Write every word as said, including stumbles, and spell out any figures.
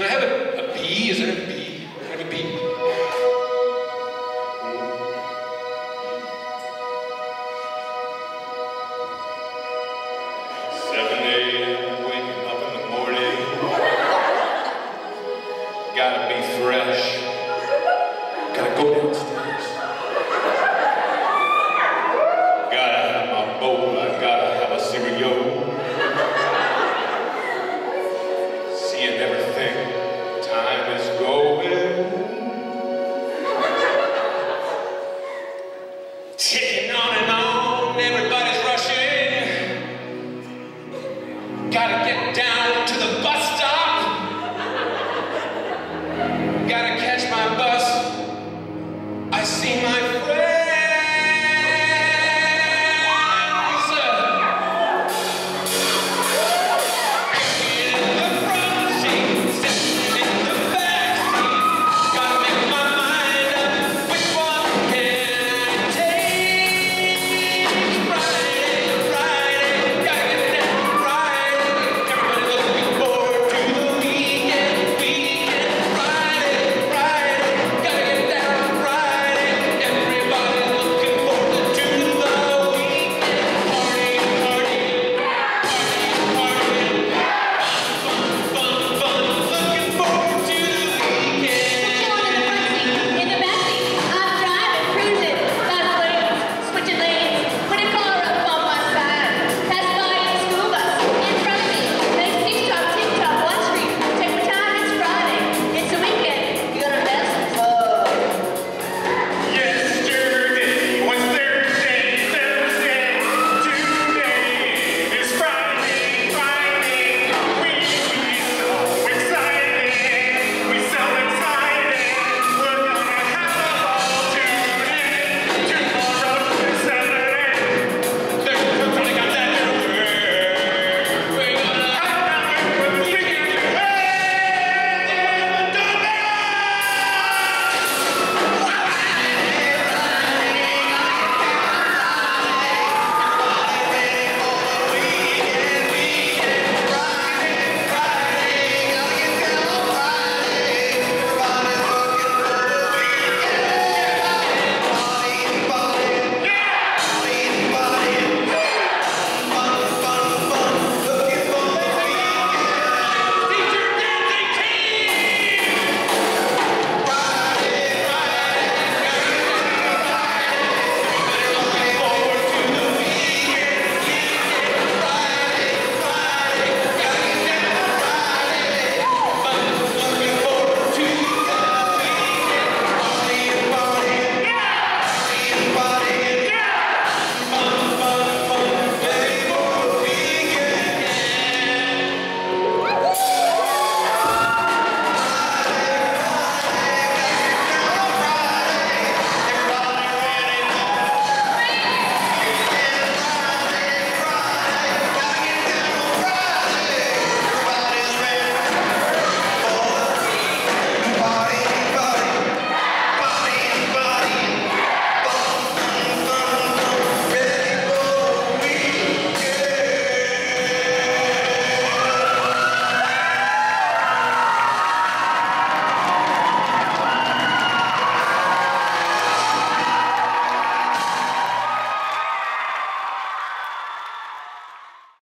Can I have a, a B? Is there a B? Can I have a B? seven A M, waking up in the morning. Gotta be fresh. Gotta go downstairs. Gotta have my bowl. I gotta have a cereal. See you never